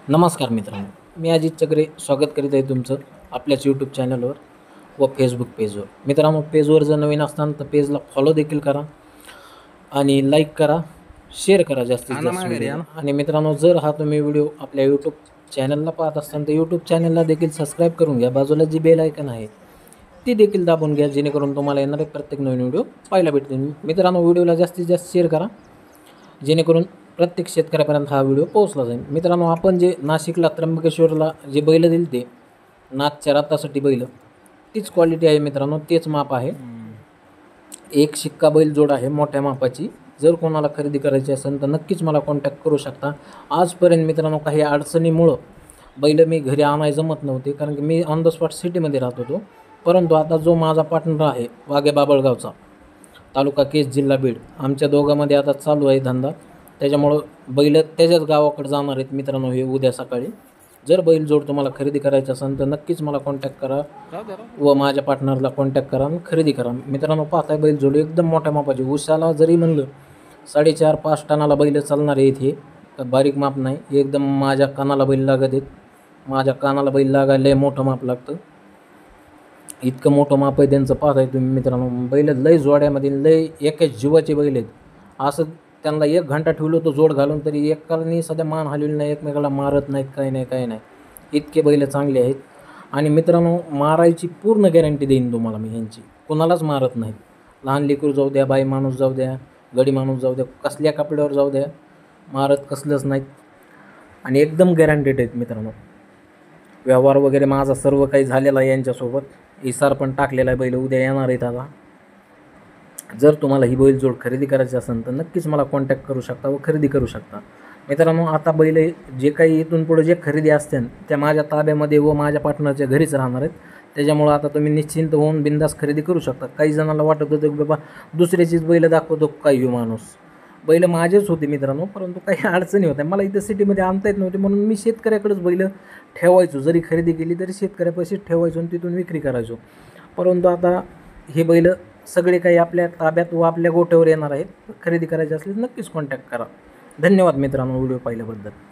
नमस्कार मित्रांनो, मी अजित चक्रे स्वागत करीत आहे तुमचं आपल्याच यूट्यूब चॅनलवर व फेसबुक पेजवर. मित्रांनो, पेजवर जर नवीन असताना तर पेजला फॉलो देखील करा आणि लाईक करा, शेअर करा जास्तीत जास्त व्हिडिओ. आणि मित्रांनो, जर हा तुम्ही व्हिडिओ आपल्या यूट्यूब चॅनलला पाहत असताना तर यूट्यूब चॅनलला देखील सबस्क्राईब करून घ्या. बाजूला जी बेल आयकन आहे ती देखील दाबून घ्या, जेणेकरून तुम्हाला येणारे प्रत्येक नवीन व्हिडिओ पाहायला भेटतील. मित्रांनो, व्हिडिओला जास्तीत जास्त शेअर करा, जेणेकरून प्रत्येक शेतकऱ्यापर्यंत हा व्हिडिओ पोहोचला जाईल. मित्रांनो, आपण जे नाशिकला त्र्यंबकेश्वरला जे बैल दिली ते नाथच्या रथासाठी बैल, तीच क्वालिटी आहे मित्रांनो, तेच माप आहे. एक शिक्का बैल जोड आहे मोठ्या मापाची. जर कोणाला खरेदी करायची असेल तर नक्कीच मला कॉन्टॅक्ट करू शकता. आजपर्यंत मित्रांनो काही अडचणीमुळं बैल मी घरी आणायला जमत नव्हते, कारण की मी ऑन द स्पॉट सिटीमध्ये राहत होतो. परंतु आता जो माझा पार्टनर आहे वाघे बाबळगावचा, तालुका केस, जिल्हा बीड, आमच्या दोघांमध्ये आता चालू आहे धंदा. त्याच्यामुळं बैल त्याच्याच गावाकडे जाणार आहेत मित्रांनो हे उद्या सकाळी. जर बैल जोड तुम्हाला खरेदी करायचं असेल तर नक्कीच मला कॉन्टॅक्ट करा व माझ्या पार्टनरला कॉन्टॅक्ट करा आणि खरेदी करा. मित्रांनो, पाहताय बैल जोड एकदम मोठ्या मापाची. उसाला जरी म्हणलं 4.5-5 टनाला बैल चालणार आहेत हे, तर बारीक माप नाही, एकदम माझ्या कानाला बैल लागत आहेत. माझ्या कानाला बैल लागायला लय मोठं माप लागतं, इतकं मोठं माप आहे त्यांचं. पाहताय तुम्ही मित्रांनो, बैल लय जोड्यामध्ये लय एकाच जीवाचे बैल आहेत. असं त्यांना 1 घंटा ठेवलं तो जोड घालून तरी एकाने सध्या मान हलवली नाही, एकमेकाला मारत नाहीत, काही नाही. इतके बैल चांगले आहेत. आणि मित्रांनो, मारायची पूर्ण गॅरंटी देईन तुम्हाला मी ह्यांची. कोणालाच मारत नाहीत. लहान लेकरू जाऊ द्या, बाई माणूस जाऊ द्या, गडी माणूस जाऊ द्या, कसल्या कपड्यावर जाऊ द्या, मारत कसलंच नाहीत आणि एकदम गॅरंटेड आहेत मित्रांनो. व्यवहार वगैरे माझा सर्व काही झालेला आहे यांच्यासोबत. इसार पण टाकलेला आहे, बैल उद्या येणार आहेत. आता जर तुम्हाला ही बैलजोड खरेदी करायची असेल तर नक्कीच मला कॉन्टॅक्ट करू शकता व खरेदी करू शकता. मित्रांनो, आता बैल जे काही इथून पुढे जे खरेदी असतील त्या माझ्या ताब्यामध्ये व माझ्या पार्टनरच्या घरीच राहणार आहेत. त्याच्यामुळं आता तुम्ही निश्चिंत होऊन बिंदास खरेदी करू शकता. काही जणांना वाटत होतं की बाबा दुसऱ्याचीच बैल दाखवतो काही माणूस. बैल माझेच होते मित्रांनो, परंतु काही अडचणी होत्या. मला इथं सिटीमध्ये आणता येत नव्हते, म्हणून मी शेतकऱ्याकडेच बैल ठेवायचो. जरी खरेदी केली तरी शेतकऱ्यापाशीच ठेवायचो आणि तिथून विक्री करायचो. परंतु आता हे बैल सगळे काही आपल्या ताब्यात व आपल्या गोठ्यावर येणार आहेत. खरेदी करायची असल्यास नक्कीच कॉन्टॅक्ट करा. धन्यवाद मित्रांनो व्हिडिओ पाहिल्याबद्दल.